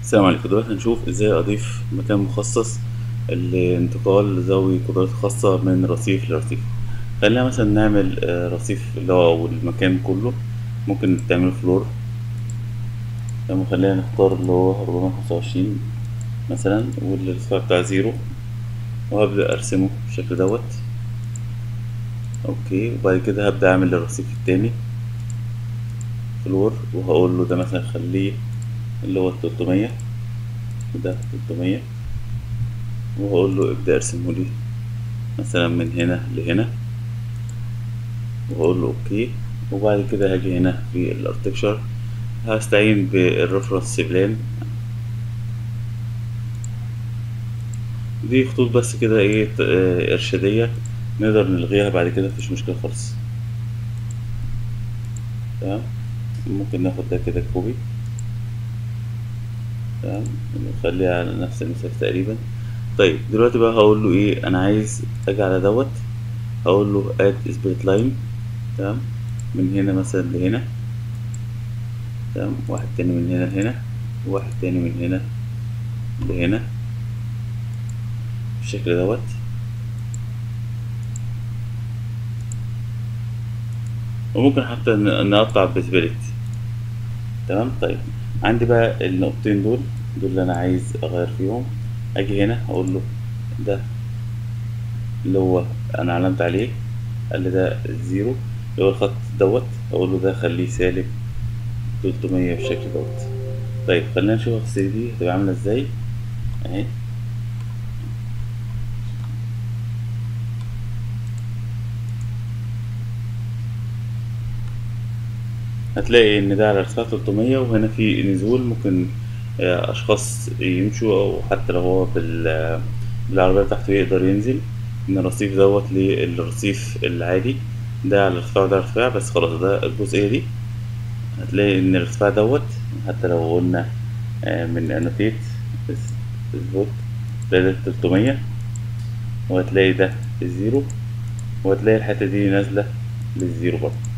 السلام عليكم. دلوقتي هنشوف ازاي اضيف مكان مخصص لانتقال ذوي قدرات خاصة من رصيف لرصيف. خلينا مثلا نعمل رصيف اللي هو أو المكان كله. ممكن تعمله فلور. تمام، خلينا نختار اللي هو 425 مثلا، والارتفاع بتاع زيرو، وهبدأ ارسمه بالشكل دوت. اوكي، وبعد كده هبدأ اعمل الرصيف التاني فلور، وهقول له ده مثلا خليه اللي هو 300، وده 300، وهقول له ابدأ ارسمه لي مثلا من هنا لهنا، وهقول له اوكي. وبعد كده هاجي هنا في الارتكشر، هستعين بالريفرنس بلان. دي خطوط بس كده ايه ارشادية، نقدر نلغيها بعد كده، مفيش مشكلة خالص. تمام، ممكن ناخد ده كده كوبي. تمام، نخليها على نفس المسافة تقريبا. طيب دلوقتي بقى هقول له ايه، انا عايز اجي على دوت، هقول له اد سبليت لاين. تمام، من هنا مثلا لهنا. تمام، واحد تاني من هنا لهنا، وواحد تاني من هنا لهنا بالشكل دوت. وممكن حتى نقطع بسبلت. تمام. طيب عندي بقى النقطتين دول اللي انا عايز اغير فيهم. اجي هنا اقول له ده اللي هو انا علمت عليه، قال لي ده الزيرو اللي هو الخط دوت، اقول له ده خليه سالب 300 بالشكل دوت. طيب خلينا نشوف في 3 دي هتبقى عامله ازاي اهي. هتلاقي ان ده على ارتفاع 300، وهنا في نزول، ممكن اشخاص يمشوا، او حتى لو هو بالعربية بتاعته يقدر ينزل من الرصيف دوت للرصيف العادي. ده على الارتفاع وده على الارتفاع، بس خلاص ده الجزئية دي. هتلاقي ان الارتفاع دوت، حتى لو قلنا من انوتيت سبوت، تلاقي ده 300، وهتلاقي ده الزيرو، وهتلاقي الحتة دي نازلة للزيرو برضه.